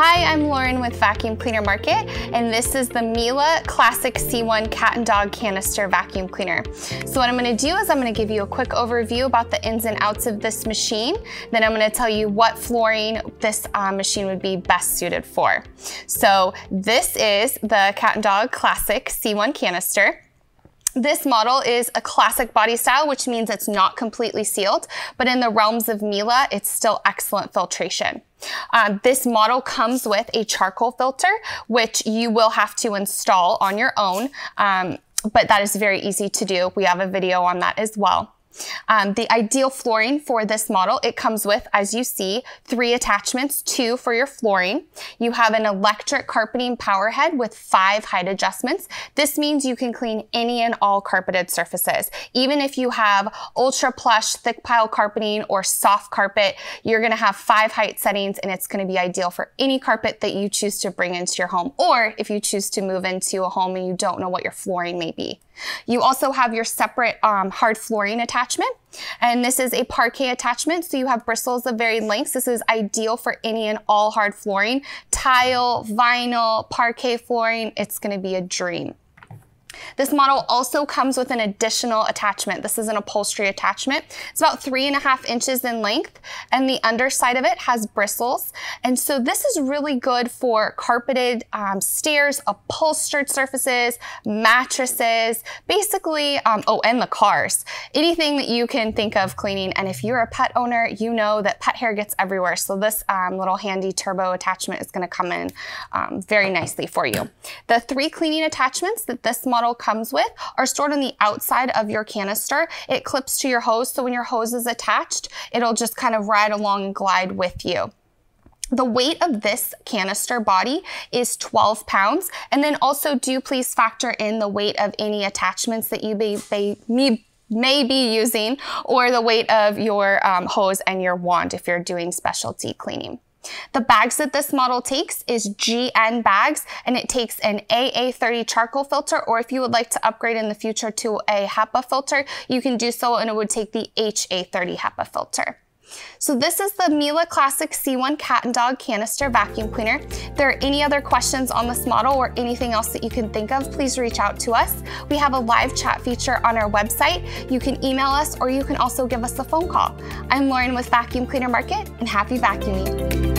Hi, I'm Lauren with Vacuum Cleaner Market, and this is the Miele Classic C1 Cat and Dog Canister Vacuum Cleaner. So what I'm going to do is I'm going to give you a quick overview about the ins and outs of this machine. Then I'm going to tell you what flooring this machine would be best suited for. So this is the Cat and Dog Classic C1 Canister. This model is a classic body style, which means it's not completely sealed, but in the realms of Miele, it's still excellent filtration. This model comes with a charcoal filter, which you will have to install on your own, but that is very easy to do. We have a video on that as well. The ideal flooring for this model, it comes with, as you see, 3 attachments, 2 for your flooring. You have an electric carpeting power head with 5 height adjustments. This means you can clean any and all carpeted surfaces. Even if you have ultra plush, thick pile carpeting or soft carpet, you're going to have 5 height settings, and it's going to be ideal for any carpet that you choose to bring into your home, or if you choose to move into a home and you don't know what your flooring may be. You also have your separate hard flooring attachment, and this is a parquet attachment, so you have bristles of varied lengths. This is ideal for any and all hard flooring. Tile, vinyl, parquet flooring, it's going to be a dream. This model also comes with an additional attachment. This is an upholstery attachment. It's about 3.5 inches in length, and the underside of it has bristles. And so this is really good for carpeted stairs, upholstered surfaces, mattresses, basically, and the cars. Anything that you can think of cleaning. And if you're a pet owner, you know that pet hair gets everywhere. So this little handy turbo attachment is going to come in very nicely for you. The 3 cleaning attachments that this model comes with are stored on the outside of your canister. It clips to your hose, so when your hose is attached, it'll just kind of ride along and glide with you. The weight of this canister body is 12 pounds, and then also do please factor in the weight of any attachments that you may be using, or the weight of your hose and your wand if you're doing specialty cleaning. The bags that this model takes is GN bags, and it takes an AA30 charcoal filter, or if you would like to upgrade in the future to a HEPA filter, you can do so, and it would take the HA30 HEPA filter. So this is the Miele Classic C1 Cat and Dog Canister Vacuum Cleaner. If there are any other questions on this model or anything else that you can think of, please reach out to us. We have a live chat feature on our website. You can email us, or you can also give us a phone call. I'm Lauren with Vacuum Cleaner Market, and happy vacuuming.